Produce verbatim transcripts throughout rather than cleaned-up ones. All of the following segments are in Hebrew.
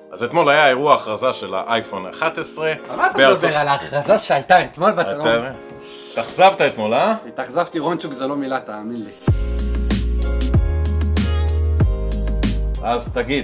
אז אתמול היה אירוע הכרזה של האייפון אחת עשרה. מה אתה מדבר על ההכרזה שהייתה אתמול ואתה לא... התאכזבת אתמול, אה? התאכזבתי, רונצ'וק זה לא מילה, תאמין לי. אז תגיד,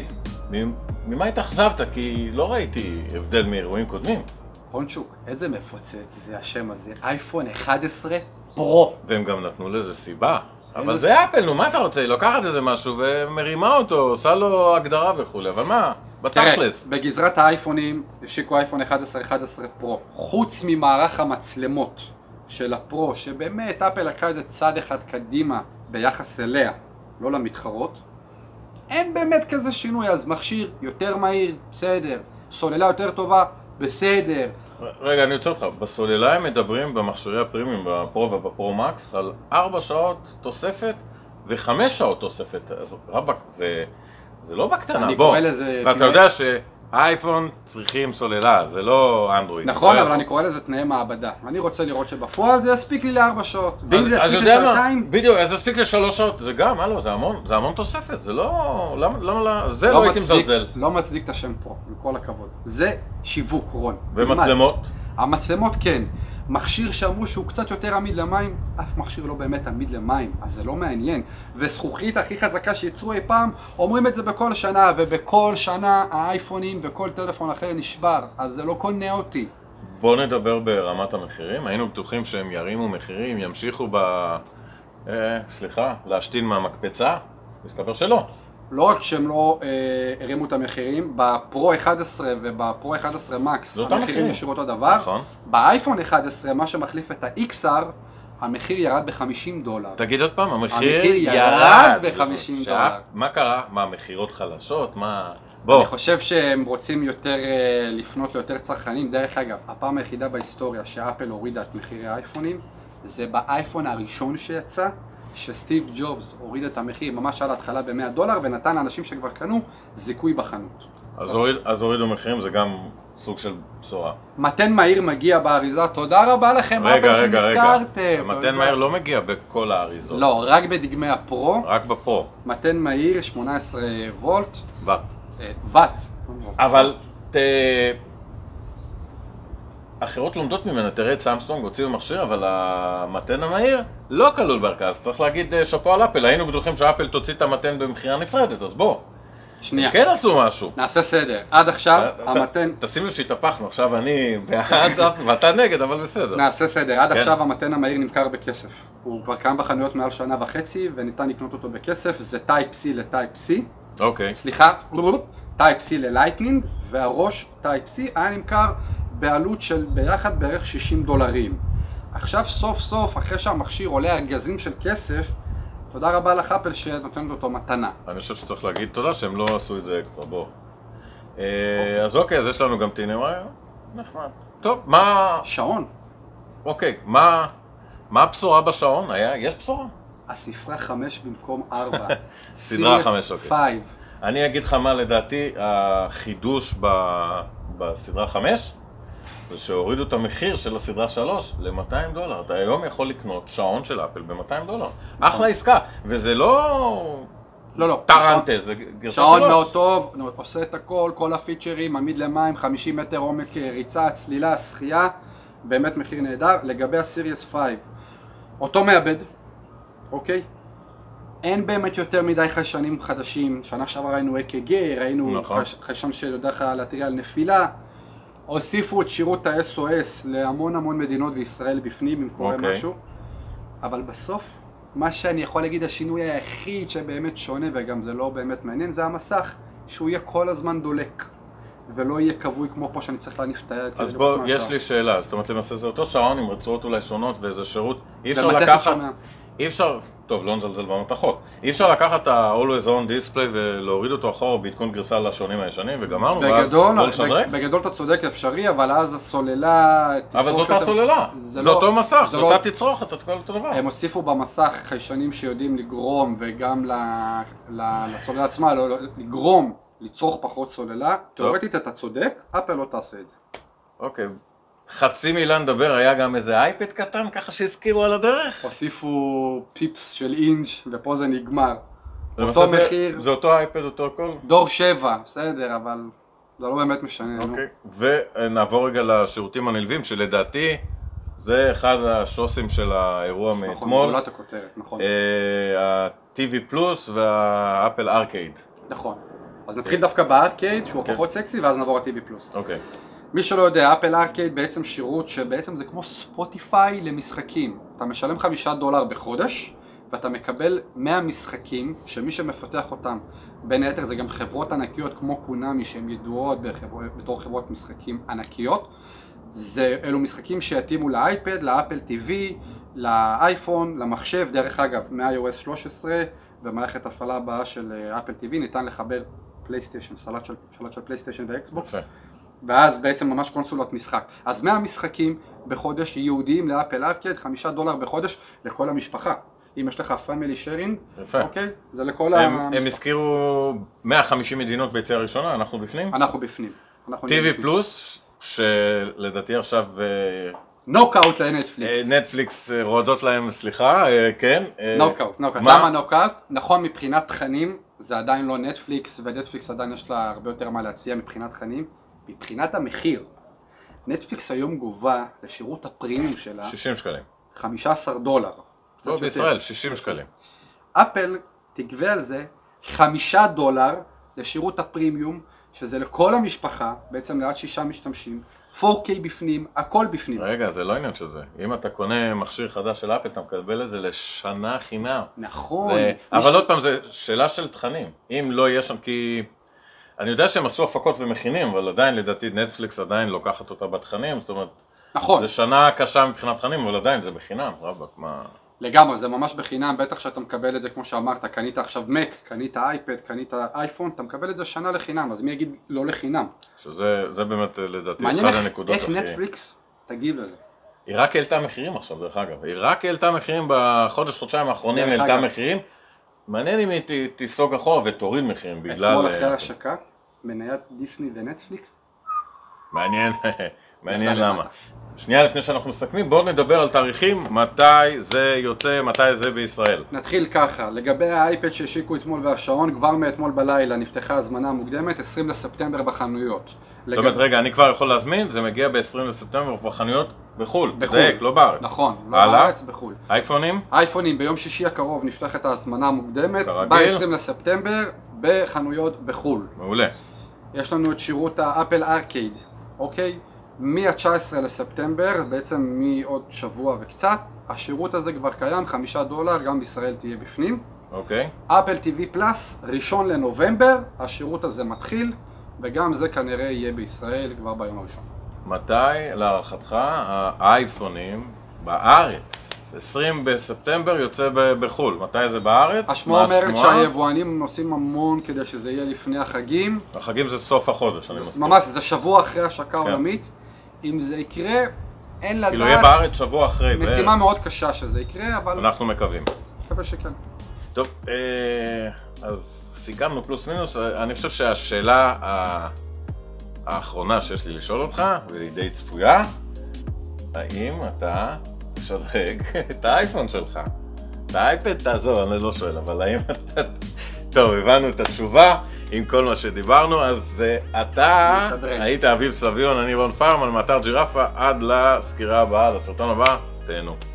ממה התאכזבת? כי לא ראיתי הבדל מאירועים קודמים. רונצ'וק, איזה מפוצץ זה השם הזה, אייפון אחת עשרה פרו. והם גם נתנו לזה סיבה. אבל זה אפל, נו, מה אתה רוצה? היא לוקחת איזה משהו ומרימה אותו, עושה לו הגדרה וכולי, אבל מה? בתכלס. תראה, בגזרת האייפונים השיקו אייפון אחת עשרה אחת עשרה פרו. חוץ ממערך המצלמות של הפרו, שבאמת אפל לקחה את זה צעד אחד קדימה ביחס אליה, לא למתחרות, אין באמת כזה שינוי. אז מכשיר יותר מהיר, בסדר. סוללה יותר טובה, בסדר. רגע, אני יוצא אותך, בסוללה הם מדברים במכשירי הפרימיום, בפרו ובפרו מקס, על ארבע שעות תוספת וחמש שעות תוספת. אז רבק, זה, זה לא בקטנה, אני בוא. קורא לזה... ואתה יודע שהאייפון צריכים סוללה, זה לא אנדרואיד. נכון, אבל אני קורא לזה תנאי מעבדה. אני רוצה לראות שבפועל זה יספיק לי לארבע שעות. ואם זה יספיק לשעתיים... בדיוק, אז יספיק לשלוש שעות. זה גם, הלו, זה המון, זה המון תוספת. זה לא... למה, למה, זה לא הייתי מזלזל. לא מצדיק את השם פרו, עם כל הכבוד. זה שיווק, רון. ומצלמות? המצלמות כן. מכשיר שאמרו שהוא קצת יותר עמיד למים, אף מכשיר לא באמת עמיד למים, אז זה לא מעניין. וזכוכית הכי חזקה שיצרו אי פעם, אומרים את זה בכל שנה, ובכל שנה האייפונים וכל טלפון אחר נשבר, אז זה לא קונה אותי. בוא נדבר ברמת המחירים. היינו בטוחים שהם ירימו מחירים, ימשיכו ב... אה, סליחה, להשתין מהמקפצה? מסתבר שלא. לא רק שהם לא אה, הרימו את המחירים, בפרו אחת עשרה ובפרו אחת עשרה מקס המחירים נשארו אותו דבר. נכון. באייפון אחת עשרה, מה שמחליף את ה-אקס אר, המחיר ירד ב-חמישים דולר. תגיד עוד פעם, המחיר, המחיר ירד ב-חמישים דולר. מה קרה? מה, מחירות חלשות? מה... בוא. אני חושב שהם רוצים יותר אה, לפנות ליותר צרכנים. דרך אגב, הפעם היחידה בהיסטוריה שאפל הורידה את מחירי האייפונים, זה באייפון הראשון שיצא, שסטיב ג'ובס הוריד את המחיר ממש על ההתחלה ב-מאה דולר ונתן לאנשים שכבר קנו זיכוי בחנות. אז, הוריד, אז הורידו מחירים, זה גם סוג של בשורה. מתן מהיר מגיע באריזה, תודה רבה לכם אפל שנזכרתם. מתן מהיר לא מגיע בכל האריזות. לא, רק בדגמי הפרו. רק בפרו. מתן מהיר שמונה עשרה וולט. וואט. וואט. אבל ת... אחרות לומדות ממנה, תראה את סמסונג, הוציאו מכשיר, אבל המתן המהיר לא כלול בערכה, אז צריך להגיד שאפו על אפל. היינו בטוחים שאפל תוציא את המתן במחירה נפרדת, אז בוא. שנייה. כן עשו משהו. נעשה סדר. עד עכשיו המתן... תשים לב שהתהפכנו, עכשיו אני בעד ואתה נגד, אבל בסדר. נעשה סדר. עד עכשיו המתן המהיר נמכר בכסף. הוא כבר קיים בחנויות מעל שנה וחצי וניתן לקנות אותו בכסף. זה טייפ C לטייפ C. אוקיי. סליחה, טייפ C ללייטנינג, והראש טייפ C היה נמכר בעלות של ביחד בערך שישים דולרים. עכשיו סוף סוף, אחרי שהמכשיר עולה ארגזים של כסף, תודה רבה לך אפל שנותנת אותו מתנה. אני חושב שצריך להגיד תודה שהם לא עשו את זה אקסטרה, בוא. אז אוקיי, אז יש לנו גם טיני ווייר. נחמד. טוב, מה... שעון. אוקיי, מה... מה הבשורה בשעון? היה? יש בשורה? הספרה חמש במקום ארבע. סדרה חמש, אוקיי. פייב. אני אגיד לך מה לדעתי החידוש בסדרה חמש, זה שהורידו את המחיר של הסדרה שלוש ל-מאתיים דולר. אתה היום יכול לקנות שעון של אפל ב-מאתיים דולר. אחלה עסקה, וזה לא... לא, לא. טרנטה, זה גרסה שלוש. שעון מאוד טוב, עושה את הכל, כל הפיצ'רים, עמיד למים, חמישים מטר עומק ריצה, צלילה, שחייה, באמת מחיר נהדר. לגבי הסיריוס חמש, אותו מעבד, אוקיי? אין באמת יותר מדי חיישנים חדשים. שנה שעברה ראינו אק גי, ראינו חיישן שיודע לך להתריע על נפילה. הוסיפו את שירות ה-אס או אס להמון המון מדינות וישראל בפנים אם קורה משהו. אבל בסוף, מה שאני יכול להגיד, השינוי היחיד שבאמת שונה וגם זה לא באמת מעניין, זה המסך, שהוא יהיה כל הזמן דולק. ולא יהיה קבוי כמו פה שאני צריך להניף את היד. אז בוא, יש לי שאלה, זאת אומרת, למעשה זה אותו שעון עם רצועות אולי שונות ואיזה שירות, אי אפשר לקחת, אי אפשר, טוב, לא נזלזל במתכות, אי אפשר לקחת את ה-Always On Display ולהוריד אותו אחורה בעדכון גרסה לשעונים הישנים וגמרנו, ואז לא לשדרג? בגדול אתה צודק אפשרי, אבל אז הסוללה... אבל זאת הסוללה, זה אותו מסך, זאת אותה תצרוכת, את כל אותו דבר. הם הוסיפו במסך חיישנים שיודעים לגרום וגם לסוללה עצמה, לגרום לצרוך פחות סוללה. תיאורטית אתה צודק, אפל לא תעשה את זה. אוקיי. חצי מילה נדבר, היה גם איזה אייפד קטן ככה שהזכירו על הדרך? הוסיפו פיפס של אינץ' ופה זה נגמר. אותו מחיר. זה אותו אייפד, אותו הכל? דור שבע, בסדר, אבל זה לא באמת משנה. אוקיי, ונעבור רגע לשירותים הנלווים, שלדעתי זה אחד השוסים של האירוע מאתמול. נכון, גולת הכותרת, נכון. ה-טי וי פלוס והאפל ארקייד. נכון. אז נתחיל דווקא בארקייד, שהוא פחות סקסי, ואז נעבור ל-טי וי פלוס. אוקיי. מי שלא יודע, אפל ארקייד בעצם שירות שבעצם זה כמו ספוטיפיי למשחקים. אתה משלם חמישה דולר בחודש, ואתה מקבל מאה משחקים, שמי שמפתח אותם, בין היתר זה גם חברות ענקיות כמו קונאמי, שהן ידועות בחבר... בתור חברות משחקים ענקיות. זה אלו משחקים שיתאימו לאייפד, לאפל טי וי, לאייפון, למחשב. דרך אגב, מ-iOS שלוש עשרה ומערכת הפעלה הבאה של אפל טי וי ניתן לחבר פלייסטיישן, סלט של, סלט של פלייסטיישן ואקסבוקס. ואז בעצם ממש קונסולת משחק. אז מאה משחקים בחודש ייעודיים לאפל ארקייד, חמישה דולר בחודש לכל המשפחה. אם יש לך פאמילי שיירינג, אוקיי? זה לכל המשפחה. הם הזכירו מאה וחמישים מדינות ביציאה ראשונה, אנחנו בפנים? אנחנו בפנים. טי וי פלוס, שלדעתי עכשיו... נוקאוט לנטפליקס. נטפליקס רועדות להם, סליחה, כן. נוקאוט, נוקאוט. למה נוקאוט? נכון, מבחינת תכנים, זה עדיין לא נטפליקס, ונטפליקס עדיין יש לה הרבה יותר מה להציע מבחינת תכנים. מבחינת המחיר, נטפליקס היום גובה לשירות הפרימיום שלה שישים שקלים. חמישה עשר דולר. לא, בישראל, שישים שקלים. אפל תגבה על זה חמישה דולר לשירות הפרימיום, שזה לכל המשפחה, בעצם לעד שישה משתמשים, פור קיי בפנים, הכל בפנים. רגע, זה לא עניין של זה. אם אתה קונה מכשיר חדש של אפל, אתה מקבל את זה לשנה חינם. נכון. זה... אבל ש... עוד פעם, זה שאלה של תכנים. אם לא יהיה שם, כי... אני יודע שהם עשו הפקות ומכינים, אבל עדיין, לדעתי, נטפליקס עדיין לוקחת אותה בתכנים, זאת אומרת, נכון. זה שנה קשה מבחינת תכנים, אבל עדיין זה בחינם, רבק, מה... לגמרי, זה ממש בחינם, בטח שאתה מקבל את זה, כמו שאמרת, קנית עכשיו מק, קנית אייפד, קנית אייפון, אתה מקבל את זה שנה לחינם, אז מי יגיד לא לחינם? שזה זה באמת, לדעתי, אחד הנקודות הכי... מעניין איך נטפליקס תגיב לזה. היא רק העלתה מחירים עכשיו, דרך אגב, היא רק העלתה מחירים בחודש, חודשיים האחרונים, העלתה מחירים. מעניין אם היא תיסוג אחורה ותוריד מחירים בגלל... אתמול אחרי ההשקה, מניית דיסני ונטפליקס. מעניין, מעניין למה. שנייה לפני שאנחנו מסכמים, בואו נדבר על תאריכים, מתי זה יוצא, מתי זה בישראל. נתחיל ככה, לגבי האייפד שהשיקו אתמול והשעון, כבר מאתמול בלילה נפתחה הזמנה מוקדמת, עשרים לספטמבר בחנויות. זאת אומרת, רגע, אני כבר יכול להזמין, זה מגיע ב-עשרים לספטמבר בחנויות בחול, בדייק, לא בארץ. נכון, לא בארץ, בחול. אייפונים? אייפונים, ביום שישי הקרוב נפתחת ההזמנה המוקדמת, ב-עשרים לספטמבר בחנויות בחול. מעולה. יש לנו את שירות האפל ארקייד, אוקיי? מה-תשעה עשר לספטמבר, בעצם מעוד שבוע וקצת, השירות הזה כבר קיים, חמישה דולר, גם בישראל תהיה בפנים. אוקיי. אפל טי וי פלאס, ראשון לנובמבר, השירות הזה מתחיל, וגם זה כנראה יהיה בישראל כבר ביום הראשון. מתי, להערכתך, האייפונים בארץ, עשרים בספטמבר יוצא בחול, מתי זה בארץ? השמועה אומרת שהיבואנים נוסעים המון כדי שזה יהיה לפני החגים. החגים זה סוף החודש, אני מסכים. ממש, זה שבוע אחרי השקה עולמית. אם זה יקרה, אין לדעת. כאילו יהיה בארץ שבוע אחרי. משימה מאוד קשה שזה יקרה, אבל... אנחנו מקווים. מקווה שכן. טוב, אז סיכמנו פלוס מינוס. אני חושב שהשאלה האחרונה שיש לי לשאול אותך, והיא די צפויה, האם אתה משדרג את האייפון שלך? את האייפד תעזור, אני לא שואל, אבל האם אתה... טוב, הבנו את התשובה. עם כל מה שדיברנו, אז אתה היית אביב סביון, אני רון פרמן, מאתר ג'ירפה, עד לסקירה הבאה, לסרטון הבא, תהנו.